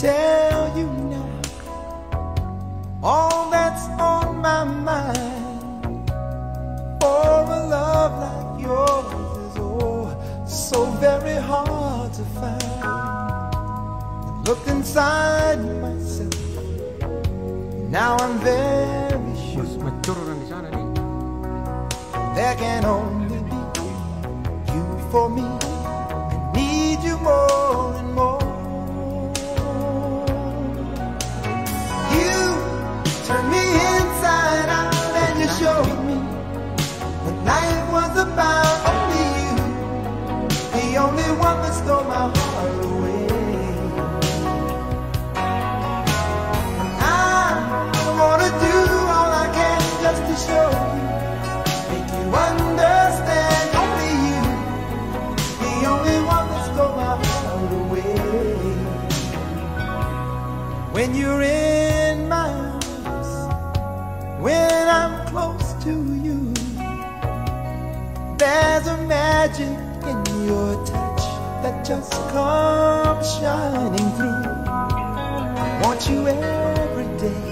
tell you now all that's on my mind. For a love like yours is so very hard to find. Look inside myself, now I'm very sure there can only be you for me. I need you more and more. You turn me inside out and you showed me what life was about. Only you, the only one that stole my heart away. I wanna do all I can just to show you, make you understand. Only you, the only one that stole my heart away. When you're in my arms, when I'm close to you, there's a magic in your touch that just comes shining through. Want you every day,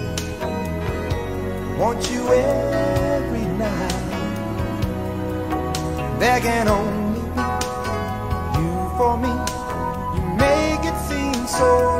want you every night. There can only be you for me. You make it seem so